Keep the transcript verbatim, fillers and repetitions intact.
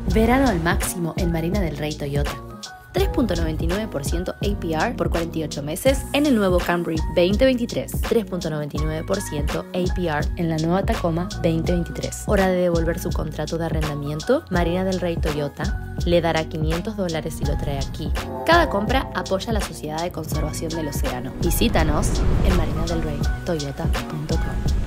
Verano al máximo en Marina del Rey Toyota. tres punto noventa y nueve por ciento A P R por cuarenta y ocho meses en el nuevo Camry veinte veintitrés. tres punto noventa y nueve por ciento A P R en la nueva Tacoma veinte veintitrés. Hora de devolver su contrato de arrendamiento. Marina del Rey Toyota le dará quinientos dólares si lo trae aquí. Cada compra apoya a la Sociedad de Conservación del Océano. Visítanos en marina del rey toyota punto com.